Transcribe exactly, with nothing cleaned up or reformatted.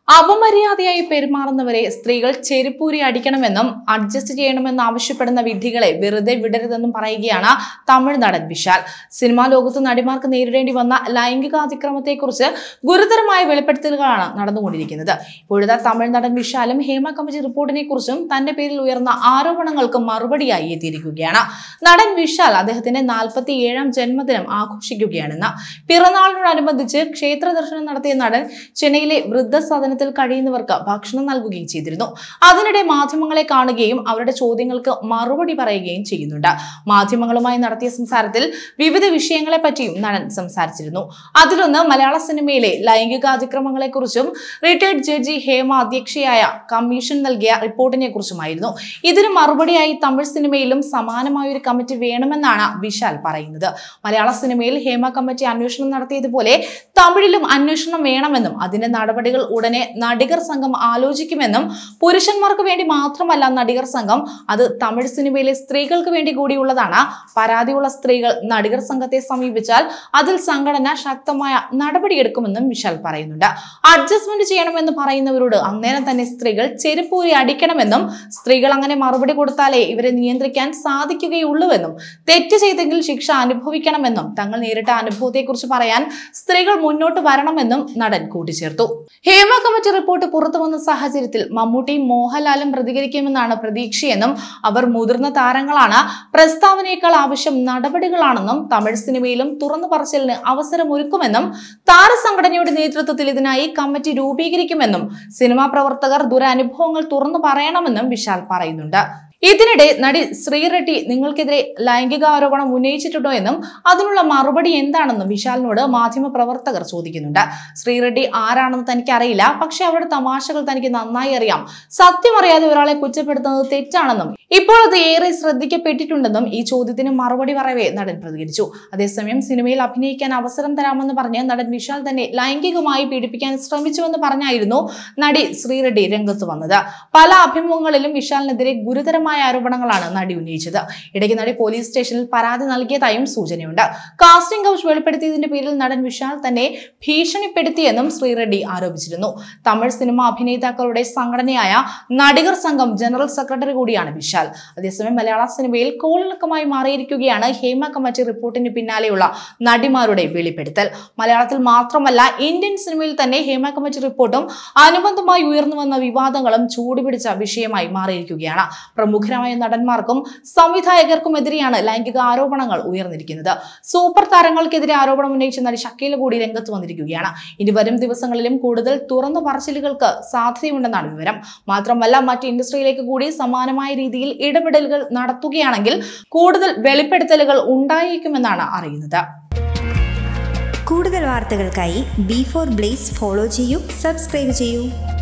അപമര്യാദയായി പെരുമാറുന്നവരെ സ്ത്രീകൾ ചെരുപ്പൂരി അടിക്കണമെന്നും അഡ്ജസ്റ്റ് ചെയ്യണമെന്ന് ആവശ്യപ്പെടുന്ന വിധികളെ വെറുതെ വിടരുതെന്നും പറയുകയാണ് തമിഴ് നടൻ വിശാൽ. സിനിമാ ലോകത്ത് നടിമാർക്ക് നേരിടേണ്ടി വന്ന ലൈംഗികാതിക്രമത്തെക്കുറിച്ച് ഗുരുതരമായ വെളിപ്പെടുത്തലുകളാണ് നടന്നുകൊണ്ടിരിക്കുന്നത്. ഇപ്പോഴത്തെ തമിഴ് നടൻ വിശാലും ഹേമ കമ്മിറ്റി റിപ്പോർട്ടിനെ കുറിച്ചും തന്റെ പേരിൽ ഉയർന്ന ആരോപണങ്ങൾക്ക് മറുപടിയായി എത്തിയിരിക്കുകയാണ്. നടൻ വിശാൽ അദ്ദേഹത്തിന്റെ നാൽപ്പത്തി ഏഴാം ജന്മദിനം ആഘോഷിക്കുകയാണെന്ന് പിറന്നാളിനോടനുബന്ധിച്ച് ക്ഷേത്ര ദർശനം നടത്തിയ നടൻ ചെന്നൈയിലെ വൃദ്ധസദന കഴിയുന്നവർക്ക് ഭക്ഷണം നൽകുകയും ചെയ്തിരുന്നു. അതിനിടെ മാധ്യമങ്ങളെ കാണുകയും അവരുടെ ചോദ്യങ്ങൾക്ക് മറുപടി പറയുകയും ചെയ്യുന്നുണ്ട്. മാധ്യമങ്ങളുമായി നടത്തിയ സംസാരത്തിൽ വിവിധ വിഷയങ്ങളെ പറ്റിയും നടൻ സംസാരിച്ചിരുന്നു. അതിലൊന്ന് മലയാള സിനിമയിലെ ലൈംഗികാതിക്രമങ്ങളെ കുറിച്ചും റിട്ടയർഡ് ജഡ്ജി ഹേമ അധ്യക്ഷയായ കമ്മീഷൻ നൽകിയ റിപ്പോർട്ടിനെ കുറിച്ചുമായിരുന്നു. ഇതിന് മറുപടിയായി തമിഴ് സിനിമയിലും സമാനമായ ഒരു കമ്മിറ്റി വേണമെന്നാണ് വിശാൽ പറയുന്നത്. മലയാള സിനിമയിൽ ഹേമ കമ്മിറ്റി അന്വേഷണം നടത്തിയതുപോലെ തമിഴിലും അന്വേഷണം വേണമെന്നും അതിന്റെ നടപടികൾ ഉടനെ നടികർ സംഘം ആലോചിക്കുമെന്നും പുരുഷന്മാർക്ക് വേണ്ടി മാത്രമല്ല നടികർ സംഘം, അത് തമിഴ് സിനിമയിലെ സ്ത്രീകൾക്ക് വേണ്ടി കൂടിയുള്ളതാണ്. പരാതിയുള്ള സ്ത്രീകൾ നടികർ സംഘത്തെ സമീപിച്ചാൽ അതിൽ സംഘടന ശക്തമായ നടപടിയെടുക്കുമെന്നും വിശാൽ പറയുന്നുണ്ട്. അഡ്ജസ്റ്റ്മെന്റ് ചെയ്യണമെന്ന് പറയുന്നവരോട് അന്നേരം തന്നെ സ്ത്രീകൾ ചെരുപ്പൂരി അടിക്കണമെന്നും സ്ത്രീകൾ അങ്ങനെ മറുപടി കൊടുത്താലേ ഇവരെ നിയന്ത്രിക്കാൻ സാധിക്കുകയുള്ളൂവെന്നും തെറ്റ് ചെയ്തെങ്കിൽ ശിക്ഷ അനുഭവിക്കണമെന്നും തങ്ങൾ നേരിട്ട അനുഭവത്തെക്കുറിച്ച് പറയാൻ സ്ത്രീകൾ മുന്നോട്ട് വരണമെന്നും നടൻ കൂട്ടിച്ചേർത്തു. ഹേമ കമ്മിറ്റി റിപ്പോർട്ട് പുറത്തു വന്ന സാഹചര്യത്തിൽ മമ്മൂട്ടിയും മോഹൻലാലും പ്രതികരിക്കുമെന്നാണ് പ്രതീക്ഷയെന്നും അവർ മുതിർന്ന താരങ്ങളാണ്, പ്രസ്താവനയേക്കാൾ ആവശ്യം നടപടികളാണെന്നും തമിഴ് സിനിമയിലും തുറന്നു പറച്ചിലിന് അവസരമൊരുക്കുമെന്നും താരസംഘടനയുടെ നേതൃത്വത്തിൽ ഇതിനായി കമ്മിറ്റി രൂപീകരിക്കുമെന്നും സിനിമാ പ്രവർത്തകർ ദുരനുഭവങ്ങൾ തുറന്നു പറയണമെന്നും വിശാൽ പറയുന്നുണ്ട്. ഇതിനിടെ നടി ശ്രീറെഡ്ഡി നിങ്ങൾക്കെതിരെ ലൈംഗിക ആരോപണം ഉന്നയിച്ചിട്ടുണ്ടോ എന്നും അതിനുള്ള മറുപടി എന്താണെന്നും വിശാലിനോട് മാധ്യമ പ്രവർത്തകർ ചോദിക്കുന്നുണ്ട്. ശ്രീറെഡ്ഡി ആരാണെന്ന് തനിക്ക് അറിയില്ല, പക്ഷെ അവരുടെ തമാശകൾ തനിക്ക് നന്നായി അറിയാം. സത്യം അറിയാതെ ഒരാളെ കുറ്റപ്പെടുത്തുന്നത് തെറ്റാണെന്നും ഇപ്പോൾ അത് ഏറെ ശ്രദ്ധിക്കപ്പെട്ടിട്ടുണ്ടെന്നും ഈ ചോദ്യത്തിന് മറുപടി പറയവേ നടൻ പ്രതികരിച്ചു. അതേസമയം സിനിമയിൽ അഭിനയിക്കാൻ അവസരം തരാമെന്ന് പറഞ്ഞ് നടൻ വിശാൽ തന്നെ ലൈംഗികമായി പീഡിപ്പിക്കാൻ ശ്രമിച്ചുവെന്ന് പറഞ്ഞായിരുന്നു നടി ശ്രീറെഡ്ഡി രംഗത്ത് വന്നത്. പല അഭിമുഖങ്ങളിലും വിശാലിനെതിരെ ഗുരുതരമായ ആരോപണങ്ങളാണ് നടി ഉന്നയിച്ചത്. ഇടയ്ക്ക് നടി പോലീസ് സ്റ്റേഷനിൽ പരാതി നൽകിയതായും സൂചനയുണ്ട്. കാസ്റ്റിംഗ് കൗച്ച് വെളിപ്പെടുത്തിയതിന്റെ പേരിൽ നടൻ വിശാൽ തന്നെ ഭീഷണിപ്പെടുത്തിയെന്നും ശ്രീറെഡ്ഡി ആരോപിച്ചിരുന്നു. തമിഴ് സിനിമ അഭിനേതാക്കളുടെ സംഘടനയായ നടികർ സംഘം ജനറൽ സെക്രട്ടറി കൂടിയാണ് വിശാൽ. അതേസമയം മലയാള സിനിമയിൽ കോളിളക്കമായി മാറിയിരിക്കുകയാണ് ഹേമ കമ്മിറ്റി റിപ്പോർട്ടിന് പിന്നാലെയുള്ള നടിമാരുടെ വെളിപ്പെടുത്തൽ. മലയാളത്തിൽ മാത്രമല്ല ഇന്ത്യൻ സിനിമയിൽ തന്നെ ഹേമ കമ്മിറ്റി റിപ്പോർട്ടും അനുബന്ധമായി ഉയർന്നു വന്ന വിവാദങ്ങളും ചൂടുപിടിച്ച വിഷയമായി മാറിയിരിക്കുകയാണ്. പ്രമുഖരായ നടന്മാർക്കും സംവിധായകർക്കുമെതിരെയാണ് ലൈംഗിക ആരോപണങ്ങൾ ഉയർന്നിരിക്കുന്നത്. സൂപ്പർ താരങ്ങൾക്കെതിരെ ആരോപണം ഉന്നയിച്ച നടി ഷക്കീല കൂടി രംഗത്ത് വന്നിരിക്കുകയാണ്. ഇനി വരും ദിവസങ്ങളിലും കൂടുതൽ തുറന്നു പറച്ചിലുകൾക്ക് സാധ്യതയുണ്ടെന്നാണ് വിവരം. മാത്രമല്ല മറ്റ് ഇൻഡസ്ട്രിയിലേക്ക് കൂടി സമാനമായ രീതിയിൽ ഇടപെടലുകൾ നടത്തുകയാണെങ്കിൽ കൂടുതൽ വെളിപ്പെടുത്തലുകൾ ഉണ്ടായേക്കുമെന്നാണ് അറിയുന്നത്. കൂടുതൽ വാർത്തകൾക്കായി ബി ഫോർ ബ്ലേസ് ഫോളോ ചെയ്യൂ, സബ്സ്ക്രൈബ് ചെയ്യൂ.